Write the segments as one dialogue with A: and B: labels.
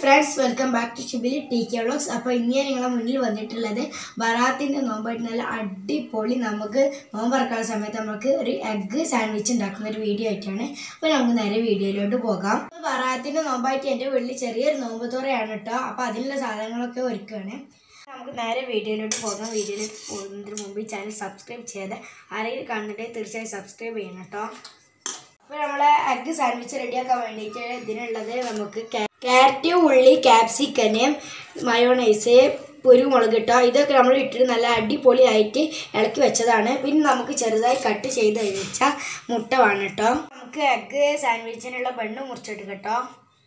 A: friends, welcome back to Shibili TK Vlogs. അപ്പോൾ ഇന്ന് ഞാൻ നിങ്ങളുടെ മുന്നിൽ വന്നിട്ടുള്ളത് ബറാത്തിന്റെ നോമ്പായിട്ട് നല്ല അടിപൊളി നമുക്ക് നോമ്പ് തുറക്കുന്ന സമയത്ത് നമുക്ക് ഒരു എഗ് സാൻഡ്വിച്ച് ഉണ്ടാക്കുന്ന ഒരു വീഡിയോ ആയിട്ടാണ്. അപ്പോൾ നമുക്ക് നേരെ വീഡിയോയിലോട്ട് പോകാം. ബറാത്തിന്റെ നോമ്പായിട്ട് എൻ്റെ വീട്ടിൽ ചെറിയൊരു നോമ്പ് തുറയാണ് കേട്ടോ. അപ്പോൾ അതിനുള്ള സാധനങ്ങളൊക്കെ ഒരുക്കുകയാണ്. നമുക്ക് നേരെ വീഡിയോയിലോട്ട് പോകാം. വീഡിയോയിലോട്ട് പോകുന്നതിന് മുമ്പ് ഈ ചാനൽ സബ്സ്ക്രൈബ് ചെയ്യാതെ ആരെങ്കിലും കണ്ടിട്ട് തീർച്ചയായും സബ്സ്ക്രൈബ് ചെയ്യണം കേട്ടോ. അപ്പോൾ നമ്മളെ എഗ് സാൻഡ്വിച്ച് റെഡിയാക്കാൻ വേണ്ടിയിട്ട് ഇതിനുള്ളത് നമുക്ക് കാരറ്റ്, ഉള്ളി, capsicum, മയോണൈസ്, കുരുമുളക് കേട്ടോ. ഇതൊക്കെ നമ്മൾ ഇട്ടിട്ട് നല്ല അടിപൊളിയായിട്ട് ഇളക്കി വെച്ചതാണ്. പിന്നെ നമുക്ക് ചെറുതായി കട്ട് ചെയ്ത് വെച്ച മുട്ട വേണം കേട്ടോ. നമുക്ക് എഗ് സാൻഡ്വിച്ചിനുള്ള ബണ്ണ് മുറിച്ചെടുക്കാം കേട്ടോ.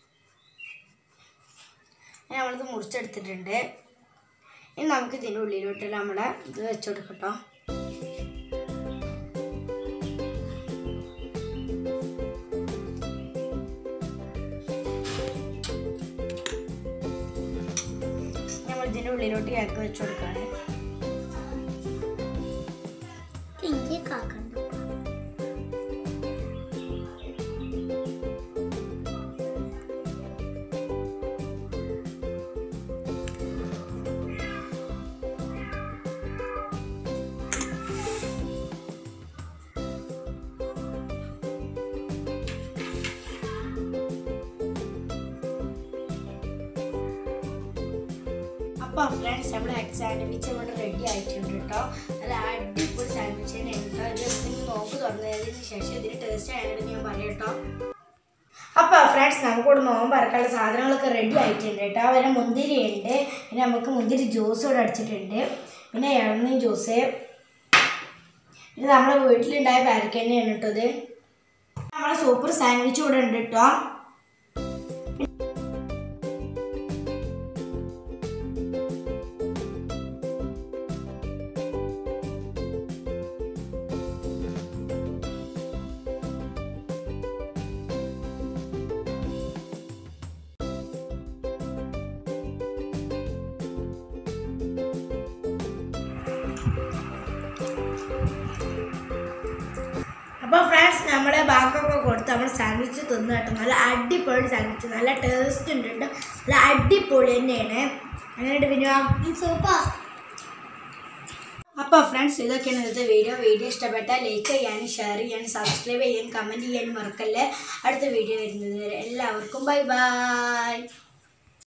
A: നമ്മളിത് മുറിച്ചെടുത്തിട്ടുണ്ട്. ഇനി നമുക്ക് ഇതിൻ്റെ ഉള്ളിലോട്ട് നമ്മുടെ ഇത് വെച്ചെടുക്കാം കേട്ടോ. ഇതിൻ്റെ ഉള്ളിലോട്ട് എഗ് വെച്ച് കൊടുക്കുകയാണ്. അപ്പോൾ ഫ്രണ്ട്സ്, നമ്മുടെ എഗ് സാൻഡ്വിച്ച് ഇവിടെ റെഡി ആയിട്ടുണ്ട് കേട്ടോ. നല്ല അടിപൊളി സാൻഡ്വിച്ച് തന്നെയാണ് കേട്ടോ. ഇത് നോമ്പ് തുറന്നതിന് ശേഷം ഇതിന് ടേസ്റ്റ് ആയിട്ട് ഞാൻ പറയാം കേട്ടോ. അപ്പോൾ ഫ്രണ്ട്സ്, നമുക്കിവിടെ നോമ്പ് ഇറക്കാനുള്ള സാധനങ്ങളൊക്കെ റെഡി ആയിട്ടുണ്ട് കേട്ടോ. അവരെ മുന്തിരി ഉണ്ട്, പിന്നെ നമുക്ക് മുന്തിരി ജ്യൂസ് ഇവിടെ അടിച്ചിട്ടുണ്ട്, പിന്നെ ഇളനീർ ജ്യൂസ്, പിന്നെ നമ്മുടെ വീട്ടിലുണ്ടായ പാരക്കന്നെയാണ് കേട്ടോ. ഇത് നമ്മുടെ സൂപ്പർ സാൻഡ്വിച്ച് ഇവിടെ ഉണ്ട് കേട്ടോ. അപ്പോൾ ഫ്രണ്ട്സ്, നമ്മുടെ ബാക്കൊക്കെ കൊടുത്ത് നമ്മൾ സാൻഡ്വിച്ച് തിന്നു കേട്ടോ. നല്ല അടിപൊളി സാൻഡ്വിച്ച്, നല്ല ടേസ്റ്റ് ഉണ്ട് കേട്ടോ. നല്ല അടിപൊളി തന്നെയാണ്. അങ്ങനെയുണ്ട് പിന്നെ സൂപ്പർ. അപ്പോൾ ഫ്രണ്ട്സ്, ഇതൊക്കെയാണ് ഇന്നത്തെ വീഡിയോ ഇഷ്ടപ്പെട്ടാൽ ലൈക്ക് ചെയ്യാനും ഷെയർ ചെയ്യാനും സബ്സ്ക്രൈബ് ചെയ്യാനും കമൻറ്റ് ചെയ്യാനും മറക്കല്ലേ. അടുത്ത വീഡിയോ വരുന്നത് വരെ എല്ലാവർക്കും ബൈ ബൈ.